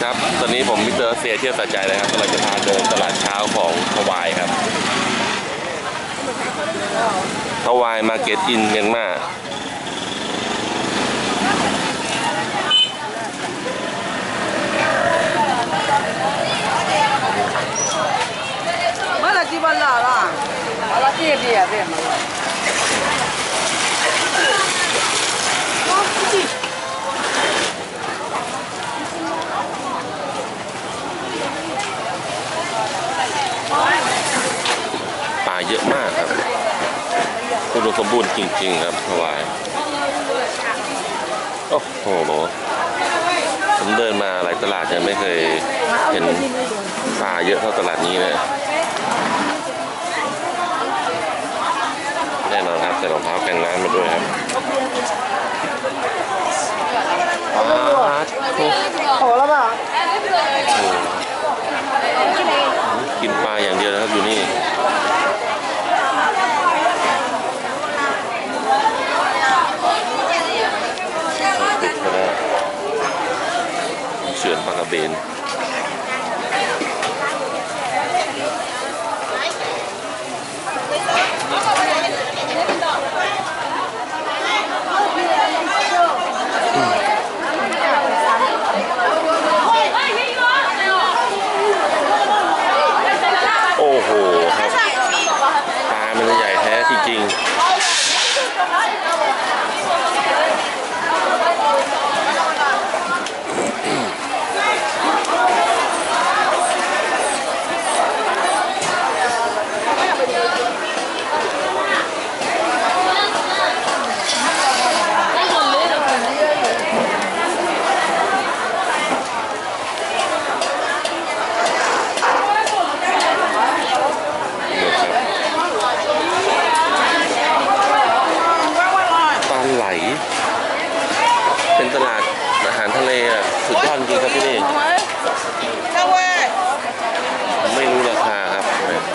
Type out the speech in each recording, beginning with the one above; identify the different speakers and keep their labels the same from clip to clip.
Speaker 1: ครับตอนนี้ผมมิสเตอร์เซียเที่ยวสะใจเลยครับกำลังจะพาเดินตลาดเช้าของฮาวายครับฮาวายมาร์เก็ตอินเมียนมาปลาเยอะมากครับอุดมสมบูรณ์จริงๆครับฮาวายโอ้โหผมเดินมาหลายตลาดยังไม่เคยเห็นปลาเยอะเท่าตลาดนี้เลยแน่นอนครับใส่รองเท้ากันน้ำมาด้วยครับ
Speaker 2: พอแล้วป่ะ
Speaker 1: กินปลาอย่างเดียวนะครับอยู่นี่เฉือนปลากระเบนโอ้โหครับปลามันจะใหญ่แท้จริงๆเป็นตลาดอาหารทะเลอ่ะสุดยอดจริงครับที่นี่ไม่รู้ราคาครับ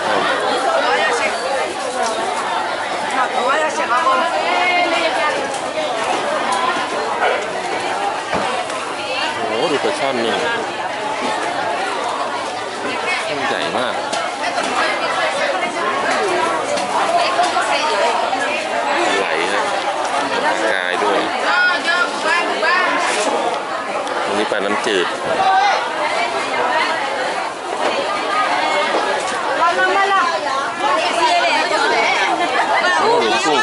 Speaker 1: โอ้โหดูปลาช่อนนี่ใหญ่มากไหลครับกายด้วยอันนี้ปลาน้ำจืดโอ้ดูกุ้ง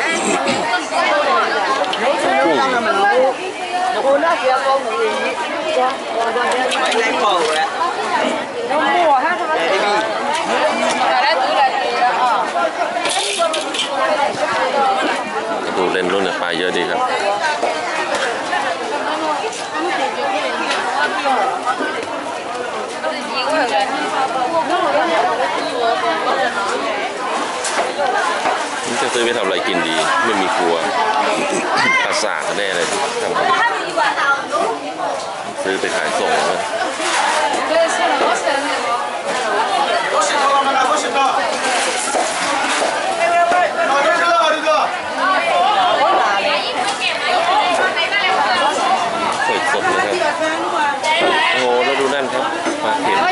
Speaker 1: ดูเล่นรุ่นเนี่ยปลาเยอะดีครับนี่จะซื้อไปทำอะไรกินดีไม่มีครัวปลาสากแน่เลยที่ทำซื้อไปขายส่งนะสดๆเลยครับโอ้โหแล้วดูนั่นครับปลาเข็ม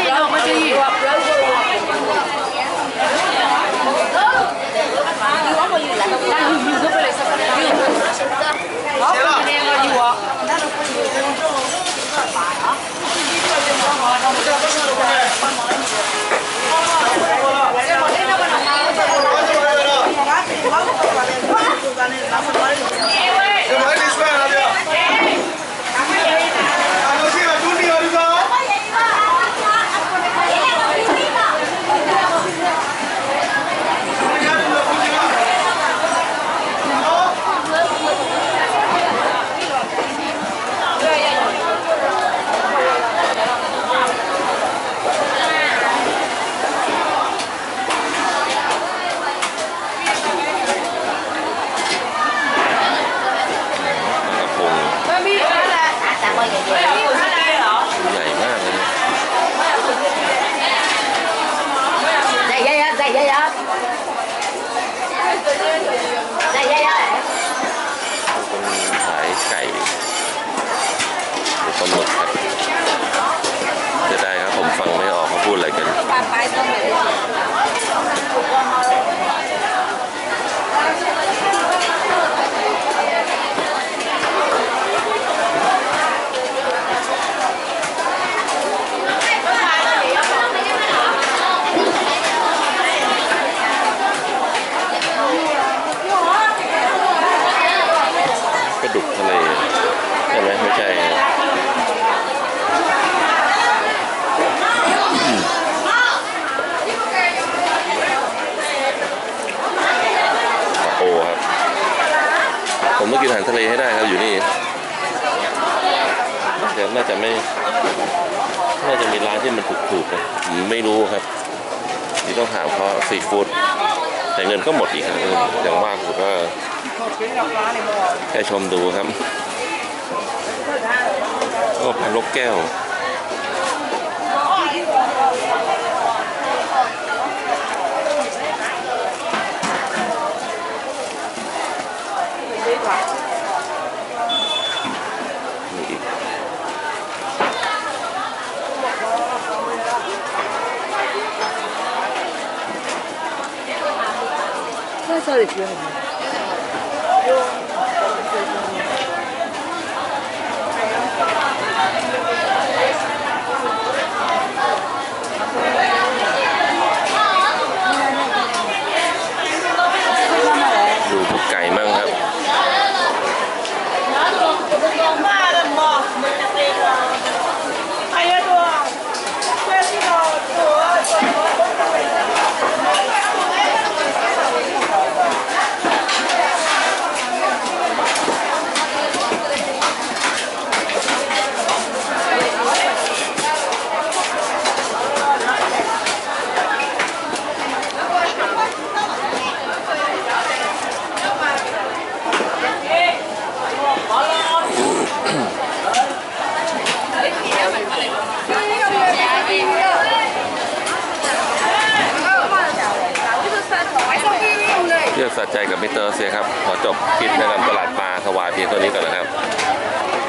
Speaker 1: จะไม่น่าจะมีร้านที่มันถูกๆนะผมไม่รู้ครับนี่ต้องถามเขาซีฟู้ดแต่เงินก็หมดอีกครับอย่างมากผมก็แค่ชมดูครับโอ้ปลาลกแก้วนี่อีก
Speaker 2: そうですよ。
Speaker 1: ดูไก่มั่งครับเลือกสะใจกับมิสเตอร์เซียครับขอจบคลิปแนะนำตลาดปลาถวายเพียงเท่านี้ก่อนนะครับ